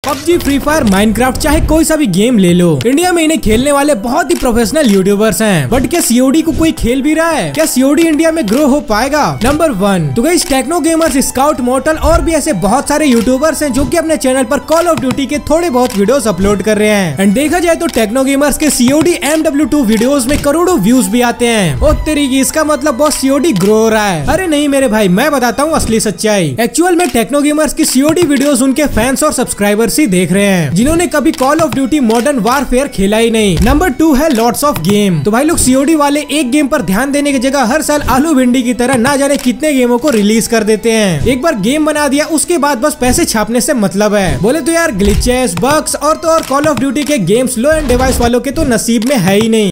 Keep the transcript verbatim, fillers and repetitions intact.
PUBG, free fire, Minecraft, चाहे कोई सा भी गेम ले लो, इंडिया में इन्हें खेलने वाले बहुत ही प्रोफेशनल यूट्यूबर्स हैं। बट क्या सीओडी को कोई खेल भी रहा है? क्या सीओडी इंडिया में ग्रो हो पाएगा? नंबर वन तो guys Techno Gamerz, Scout, Mortal और भी ऐसे बहुत सारे यूट्यूबर्स हैं जो कि अपने चैनल पर कॉल ऑफ ड्यूटी के थोड़े बहुत वीडियोस अपलोड कर रहे हैं। एंड देखा जाए तो टेक्नो गेमर्स के COD M W two videos में करोड़ों व्यूज भी आते हैं। ओ तेरी की, इसका मतलब बहुत सीओडी ग्रो हो रहा है। अरे नहीं मेरे भाई, मैं बताता हूँ असली सच्चाई। एक्चुअल में टेक्नो गेमर्स की सीओडी वीडियोस उनके फैंस और सब्सक्राइबर्स ही देख रहे हैं, जिन्होंने कभी Call of Duty Modern Warfare खेला ही नहीं। नंबर टू है लॉट्स ऑफ गेम। तो भाई लोग सीओडी वाले एक गेम पर ध्यान देने की जगह हर साल आलू भिंडी की तरह ना जाने कितने गेमों को रिलीज कर देते हैं। एक बार गेम बना दिया, उसके बाद बस पैसे छापने से मतलब है। बोले तो यार ग्लिचेस, बग्स और तो और कॉल ऑफ ड्यूटी के गेम्स लो एंड डिवाइस वालों के तो नसीब में है ही नहीं।